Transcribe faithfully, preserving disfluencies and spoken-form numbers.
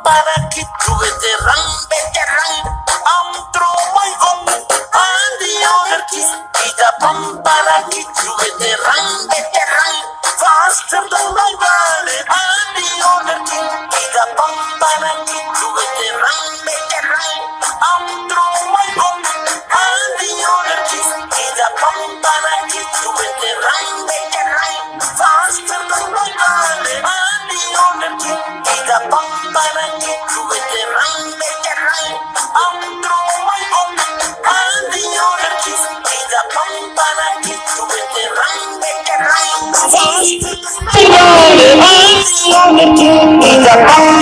para que tu veteran, veteran. I'm through my home, and the other king. Ida pam para que tu veteran, veteran. Faster than my body, and the other king. Ida pam para que tu veteran, veteran. I'm through my home, and the other king. Ida pam para que tu veteran, veteran. Faster than my body, and the other king. Ida pam para que tu veteran, veteran. I'm through my home, and the other king. Ida pam para que tu veteran, veteran. Faster than my body, and the other king. Ida pam